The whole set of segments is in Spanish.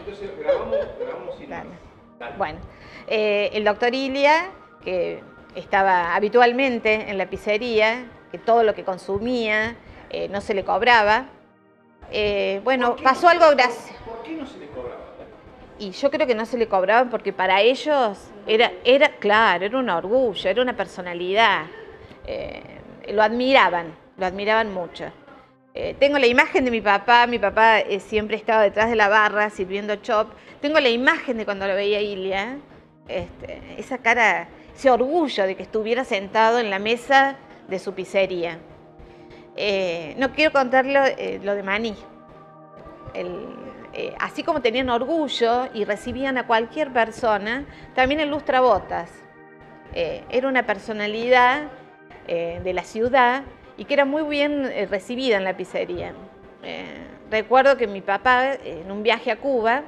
entonces grabamos sin Dale. más. Dale. Bueno, el doctor Ilia, que estaba habitualmente en la pizzería, que todo lo que consumía no se le cobraba. Bueno, pasó algo gracioso. ¿Por qué no se le cobraba? Y yo creo que no se le cobraban porque para ellos claro, era un orgullo, era una personalidad. Lo admiraban mucho. Tengo la imagen de mi papá siempre estaba detrás de la barra sirviendo chop. Tengo la imagen de cuando lo veía Ilia, esa cara, ese orgullo de que estuviera sentado en la mesa de su pizzería. No quiero contarlo lo de Maní. Así como tenían orgullo y recibían a cualquier persona, también el lustrabotas. Era una personalidad de la ciudad y que era muy bien recibida en la pizzería. Recuerdo que mi papá, en un viaje a Cuba,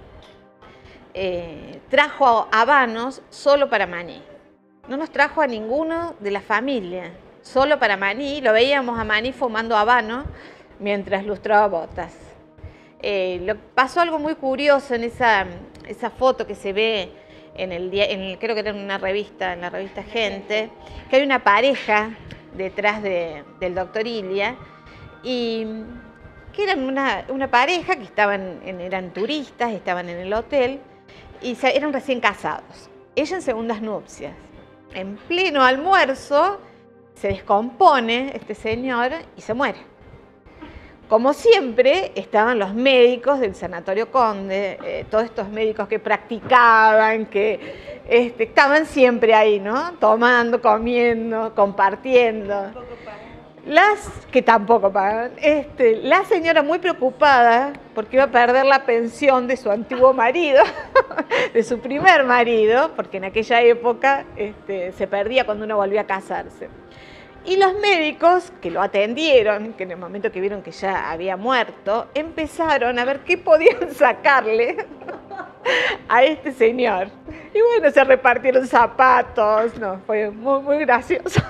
trajo habanos solo para Maní. No nos trajo a ninguno de la familia, solo para Maní. Lo veíamos a Maní fumando habano mientras lustraba botas. Pasó algo muy curioso en esa foto que se ve creo que era en la revista Gente, que hay una pareja detrás del doctor Ilia, y que eran una pareja que eran turistas, estaban en el hotel y eran recién casados. Ella en segundas nupcias. En pleno almuerzo se descompone este señor y se muere. Como siempre, estaban los médicos del Sanatorio Conde, todos estos médicos que practicaban, que estaban siempre ahí, ¿no? Tomando, comiendo, compartiendo. Que tampoco pagan. La señora muy preocupada porque iba a perder la pensión de su antiguo marido, de su primer marido, porque en aquella época se perdía cuando uno volvía a casarse. Y los médicos que lo atendieron, que en el momento que vieron que ya había muerto, empezaron a ver qué podían sacarle a este señor. Y bueno, se repartieron zapatos, no, fue muy, muy gracioso.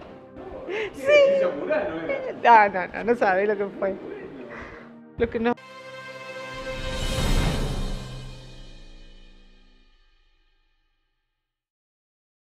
Sí. No sabés lo que fue. Lo que no...